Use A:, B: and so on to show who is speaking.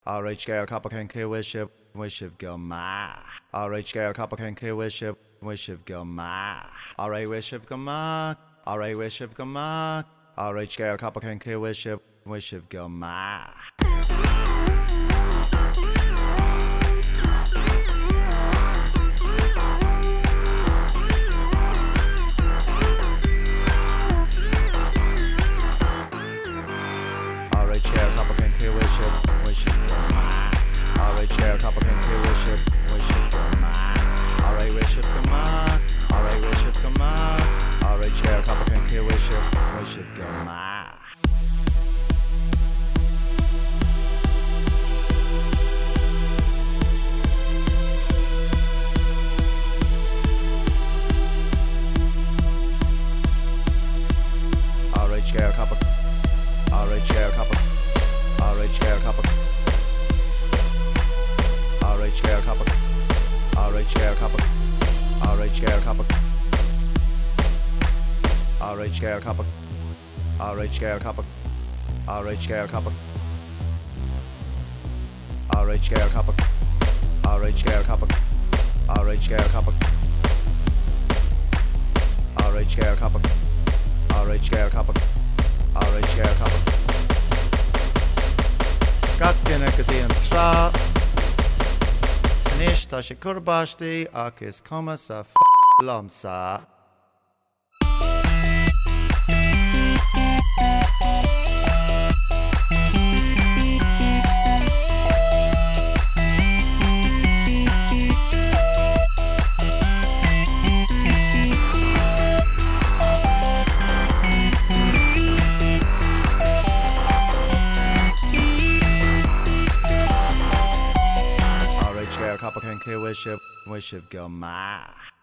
A: Alright, Scéal Capall can kill wish of guma. Alright, Scéal Capall can kill wish of guma. Alright, wish of guma. Alright, wish of guma. Alright, Scéal Capall can kill wish of guma. Alright, Scéal Capall can kill wish of guma. Alright, Scéal Capall can kill wish of guma. Alright, wish of guma. Alright, wish of guma. Alright, Scéal Capall can kill wish of guma. Alright, Scéal Capall. Alright, Scéal Capall. Alright, Scéal Capall. Alright, Scéal Capall. Alright, Scéal Capall. Alright, Scéal Capall. Alright, Scéal Capall. Alright, Scéal Capall. Alright, Scéal Capall. Alright, Scéal Capall. Alright, Scéal Capall. Alright, Scéal Capall. Alright, Scéal Capall. Alright, Scéal Capall. Alright, Scéal Capall. Gach duine go dtí an trá. Anois tá sé cur báistí ach is cuma sa liomsa. Scéal Capall can kill wish of guma.